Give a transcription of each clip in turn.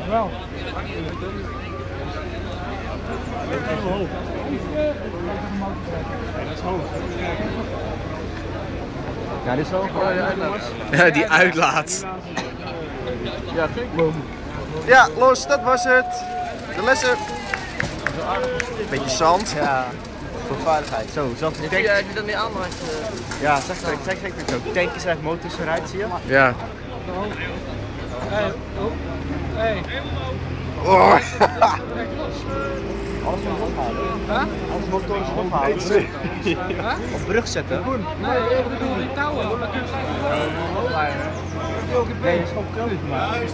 Wel. Ja, dit is wel Ja, die uitlaat. Ja, kijk. Ja, los, dat was het. De lessen. Beetje zand. Ja, voor veiligheid. Zo, zelfs de tank. Heb je dat niet aan? Ja, zeg het zo. Tank is echt motors eruit, zie je? Ja. Hey. Oh. Alles moet ophalen. Alles motoren ophalen. Op brug zetten. Nee, ik bedoel die touwen. Nee, dat is gewoon krullig gemaakt.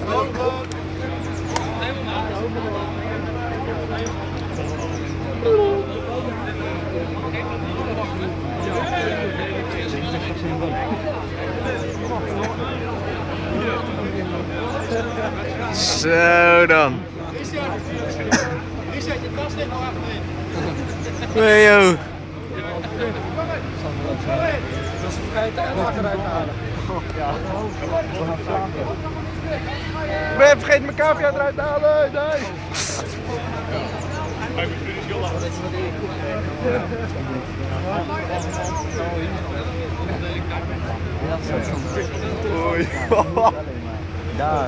Zo dan. Richard, je tas ligt nog achterin. Nee joh. Dat is vergeten en achteruit halen. Ik ben vergeten mijn cavia eruit te halen. Nee. Oei. Daar.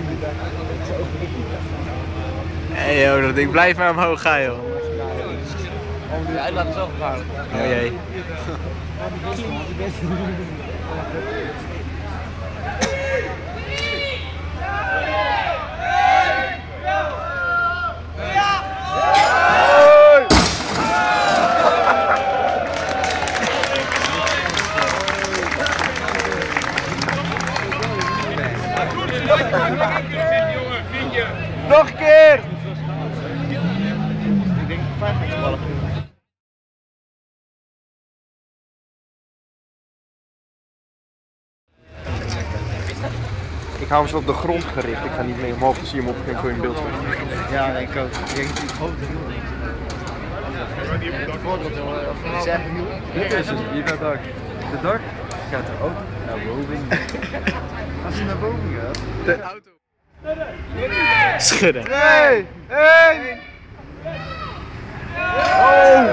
Hey joh, dat ding blijft maar omhoog gaan joh. Ja, hij laat het zo gevaarlijk. Oh jee. Nog een keer. Ik denk 5 ballen. Ik hou hem zo op de grond gericht. Ik ga niet mee omhoog, dan zie je hem op een gegeven moment in beeld. Ja, ik ook. Ik denk dat hij groot is. Dit is het. Hier gaat dak. De dak gaat er ook naar boven. Als hij naar boven gaat. De auto. Schudden. 2, 1. Oh!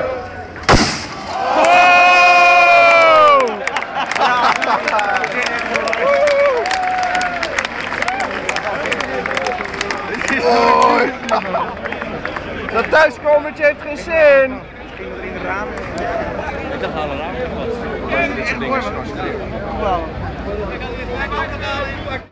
Oh! Dat thuiskomertje heeft geen zin! Ik dacht alle ramen was. Dit soort dingen is gewoon